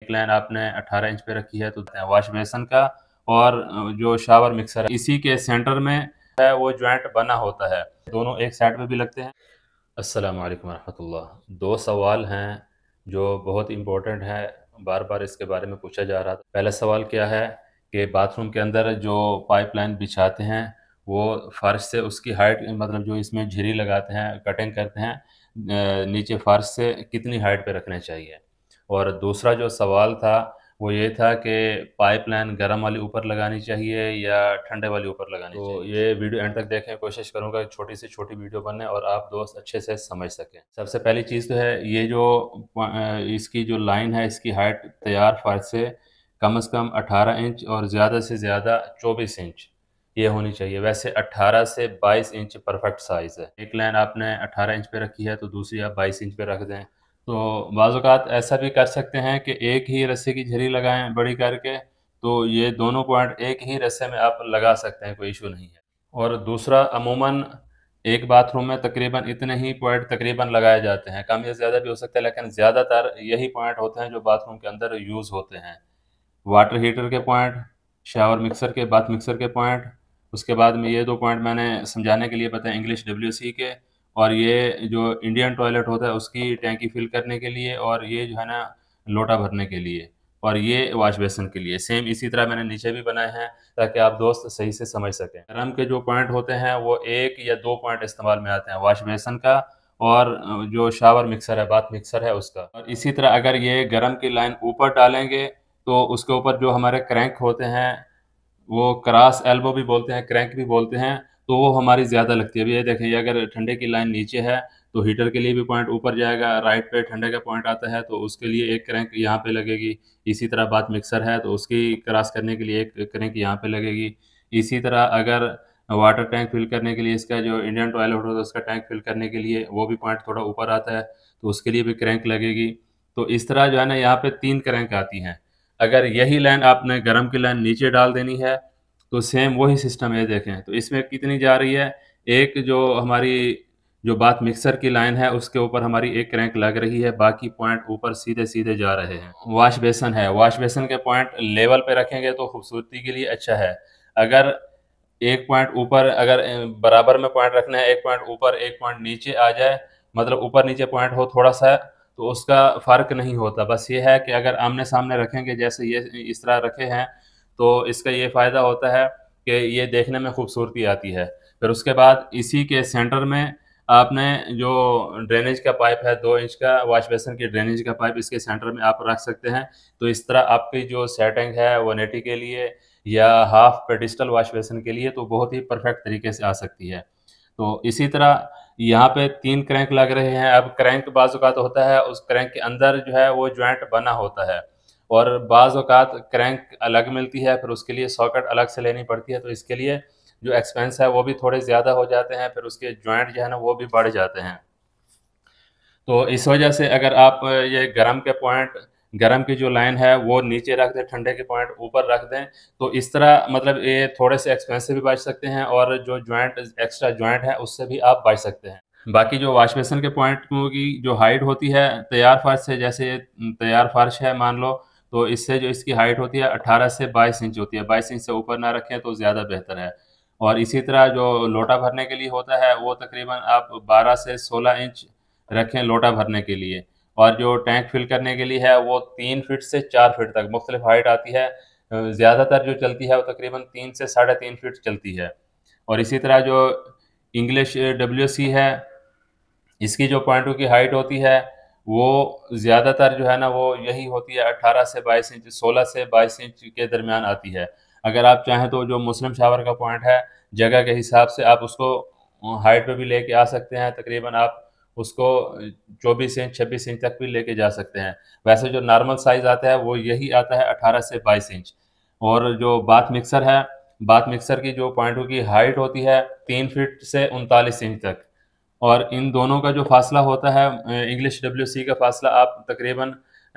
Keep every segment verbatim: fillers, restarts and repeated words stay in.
एक लाइन आपने अठारह इंच पे रखी है तो वॉश बेसन का और जो शावर मिक्सर है इसी के सेंटर में है वो जॉइंट बना होता है, दोनों एक साइड पे भी लगते हैं। अस्सलाम वालेकुम रहमतुल्लाह। दो सवाल हैं जो बहुत इम्पोर्टेंट हैं, बार बार इसके बारे में पूछा जा रहा था। पहला सवाल क्या है कि बाथरूम के अंदर जो पाइपलाइन बिछाते हैं वो फर्श से उसकी हाइट, मतलब जो इसमें झिरी लगाते हैं, कटिंग करते हैं, नीचे फर्श से कितनी हाइट पे रखना चाहिए। और दूसरा जो सवाल था वो ये था कि पाइपलाइन गर्म वाली ऊपर लगानी चाहिए या ठंडे वाली ऊपर लगानी तो चाहिए। ये वीडियो एंड तक देखें, कोशिश करूंगा कि छोटी से छोटी वीडियो बने और आप दोस्त अच्छे से समझ सकें। सबसे पहली चीज़ तो है ये जो इसकी जो लाइन है इसकी हाइट तैयार फर्श से कम से कम अठारह इंच और ज़्यादा से ज़्यादा चौबीस इंच ये होनी चाहिए। वैसे अठारह से बाईस इंच परफेक्ट साइज़ है। एक लाइन आपने अठारह इंच पे रखी है तो दूसरी आप बाईस इंच पे रख दें। तो बाज़ औक़ात ऐसा भी कर सकते हैं कि एक ही रस्से की झिरी लगाएं बड़ी करके, तो ये दोनों पॉइंट एक ही रस्से में आप लगा सकते हैं, कोई इशू नहीं है। और दूसरा, अमूमन एक बाथरूम में तकरीबन इतने ही पॉइंट तकरीबन लगाए जाते हैं, कम या ज़्यादा भी हो सकता है, लेकिन ज़्यादातर यही पॉइंट होते हैं जो बाथरूम के अंदर यूज़ होते हैं। वाटर हीटर के पॉइंट, शावर मिक्सर के, बाथ मिक्सर के पॉइंट, उसके बाद में ये दो पॉइंट मैंने समझाने के लिए बताए इंग्लिश डब्ल्यू सी के, और ये जो इंडियन टॉयलेट होता है उसकी टैंकी फिल करने के लिए, और ये जो है ना लोटा भरने के लिए, और ये वॉश बेसिन के लिए। सेम इसी तरह मैंने नीचे भी बनाए हैं ताकि आप दोस्त सही से समझ सकें। गर्म के जो पॉइंट होते हैं वो एक या दो पॉइंट इस्तेमाल में आते हैं, वॉश बेसिन का और जो शावर मिक्सर है, बाथ मिक्सर है उसका। और इसी तरह अगर ये गर्म की लाइन ऊपर डालेंगे तो उसके ऊपर जो हमारे क्रैंक होते हैं, वो क्रॉस एल्बो भी बोलते हैं, क्रैंक भी बोलते हैं, तो वो हमारी ज़्यादा लगती है। अभी ये देखें, ये अगर ठंडे की लाइन नीचे है तो हीटर के लिए भी पॉइंट ऊपर जाएगा, राइट पे ठंडे का पॉइंट आता है तो उसके लिए एक क्रैंक यहाँ पे लगेगी। इसी तरह बाथ मिक्सर है तो उसकी क्रॉस करने के लिए एक क्रैंक यहाँ पे लगेगी। इसी तरह अगर वाटर टैंक फिल करने के लिए, इसका जो इंडियन टॉयलेट होता है उसका टैंक फिल करने के लिए वो भी पॉइंट थोड़ा ऊपर आता है तो उसके लिए भी क्रैंक लगेगी। तो इस तरह जो है ना यहाँ पे तीन क्रैंक आती हैं। अगर यही लाइन आपने गर्म की लाइन नीचे डाल देनी है तो सेम वही सिस्टम है। देखें तो इसमें कितनी जा रही है, एक जो हमारी जो बाथ मिक्सर की लाइन है उसके ऊपर हमारी एक क्रैंक लग रही है, बाकी पॉइंट ऊपर सीधे सीधे जा रहे हैं। वॉश बेसन है, वॉश बेसन के पॉइंट लेवल पे रखेंगे तो खूबसूरती के लिए अच्छा है। अगर एक पॉइंट ऊपर, अगर बराबर में पॉइंट रखना है, एक पॉइंट ऊपर एक पॉइंट नीचे आ जाए, मतलब ऊपर नीचे पॉइंट हो थोड़ा सा, तो उसका फ़र्क नहीं होता। बस ये है कि अगर आमने सामने रखेंगे जैसे ये इस तरह रखे हैं तो इसका ये फ़ायदा होता है कि ये देखने में खूबसूरती आती है। फिर उसके बाद इसी के सेंटर में आपने जो ड्रेनेज का पाइप है, दो इंच का वॉश बेसिन की ड्रेनेज का पाइप इसके सेंटर में आप रख सकते हैं। तो इस तरह आपकी जो सेटिंग है वन एटी के लिए या हाफ पेडिस्टल वॉश बेसिन के लिए तो बहुत ही परफेक्ट तरीके से आ सकती है। तो इसी तरह यहाँ पे तीन क्रैंक लग रहे हैं। अब क्रैंक बाज़ औक़ात होता है उस क्रैंक के अंदर जो है वो जॉइंट बना होता है, और बाज़ औक़ात क्रैंक अलग मिलती है, फिर उसके लिए सॉकेट अलग से लेनी पड़ती है, तो इसके लिए जो एक्सपेंस है वो भी थोड़े ज़्यादा हो जाते हैं, फिर उसके जॉइंट जो है ना वो भी बढ़ जाते हैं। तो इस वजह से अगर आप ये गर्म के पॉइंट, गर्म की जो लाइन है वो नीचे रख दें, ठंडे के पॉइंट ऊपर रख दें, तो इस तरह मतलब ये थोड़े से एक्सपेंस से भी बच सकते हैं और जो जॉइंट, एक्स्ट्रा जॉइंट है उससे भी आप बच सकते हैं। बाकी जो वॉश बेसिन के पॉइंट की जो हाइट होती है तैयार फर्श से, जैसे तैयार फर्श है मान लो, तो इससे जो इसकी हाइट होती है अठारह से बाईस इंच होती है। बाईस इंच से ऊपर ना रखें तो ज़्यादा बेहतर है। और इसी तरह जो लोटा भरने के लिए होता है वो तकरीबन आप बारह से सोलह इंच रखें लोटा भरने के लिए, और जो टैंक फिल करने के लिए है वो तीन फीट से चार फीट तक मुख्तलिफ हाइट आती है। ज़्यादातर जो चलती है वो तकरीबन तीन से साढ़े तीन फीट चलती है। और इसी तरह जो इंग्लिश डब्ल्यू सी है, इसकी जो पॉइंटों की हाइट होती है वो ज़्यादातर जो है ना वो यही होती है अठारह से बाईस इंच, सोलह से बाईस इंच के दरमियान आती है। अगर आप चाहें तो जो मुस्लिम शावर का पॉइंट है जगह के हिसाब से आप उसको हाइट पे भी लेके आ सकते हैं, तकरीबन आप उसको चौबीस इंच छब्बीस इंच तक भी लेके जा सकते हैं। वैसे जो नॉर्मल साइज़ आता है वो यही आता है अठारह से बाईस इंच। और जो बाथ मिक्सर है, बाथ मिक्सर की जो पॉइंटों की हाइट होती है तीन फीट से उनतालीस इंच तक, और इन दोनों का जो फासला होता है इंग्लिश डब्ल्यू सी का फासला आप तकरीबन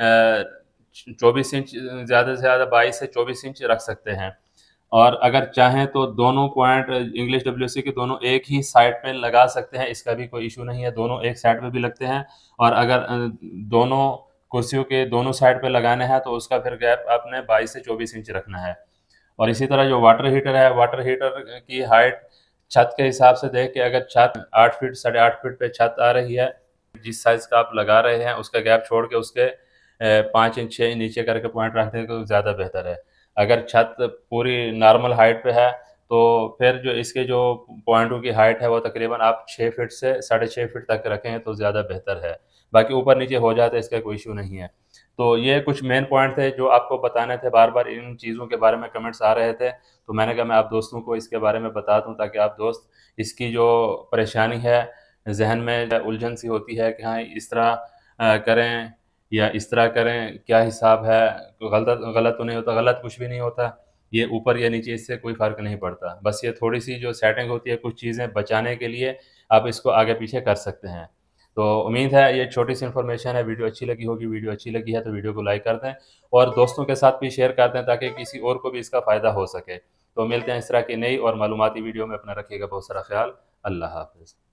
चौबीस इंच, ज़्यादा से ज़्यादा बाईस से चौबीस इंच रख सकते हैं। और अगर चाहें तो दोनों पॉइंट इंग्लिश डब्ल्यू सी के दोनों एक ही साइड पे लगा सकते हैं, इसका भी कोई इशू नहीं है, दोनों एक साइड पे भी लगते हैं। और अगर दोनों कुर्सियों के दोनों साइड पे लगाने हैं तो उसका फिर गैप आपने बाईस से चौबीस इंच रखना है। और इसी तरह जो वाटर हीटर है, वाटर हीटर की हाइट छत के हिसाब से देख के, अगर छत आठ फीट साढ़े आठ फीट पे छत आ रही है, जिस साइज़ का आप लगा रहे हैं उसका गैप छोड़ के उसके पाँच इंच छः इंच नीचे करके पॉइंट रख दें तो ज़्यादा बेहतर है। अगर छत पूरी नॉर्मल हाइट पे है तो फिर जो इसके जो पॉइंटों की हाइट है वो तकरीबन आप छः फीट से साढ़े छः फीट तक रखें तो ज़्यादा बेहतर है। बाकी ऊपर नीचे हो जाता है, इसका कोई इशू नहीं है। तो ये कुछ मेन पॉइंट थे जो आपको बताने थे, बार-बार इन चीज़ों के बारे में कमेंट्स आ रहे थे, तो मैंने कहा मैं आप दोस्तों को इसके बारे में बता दूँ ताकि आप दोस्त इसकी जो परेशानी है, ज़हन में उलझन सी होती है कि हाँ, इस तरह अ, करें या इस तरह करें, क्या हिसाब है, गलत गलत तो नहीं होता? गलत कुछ भी नहीं होता। ये ऊपर या नीचे इससे कोई फ़र्क नहीं पड़ता। बस ये थोड़ी-सी जो सेटिंग होती है, कुछ चीज़ें बचाने के लिए आप इसको आगे-पीछे कर सकते हैं। तो उम्मीद है ये छोटी-सी इन्फॉर्मेशन है, वीडियो अच्छी लगी होगी। वीडियो अच्छी लगी है तो वीडियो को लाइक कर दें और दोस्तों के साथ भी शेयर कर दें ताकि किसी और को भी इसका फ़ायदा हो सके। तो मिलते हैं इस तरह की नई और मालूमाती वीडियो में। अपना रखिएगा बहुत सारा ख़्याल। अल्लाह हाफ़िज़।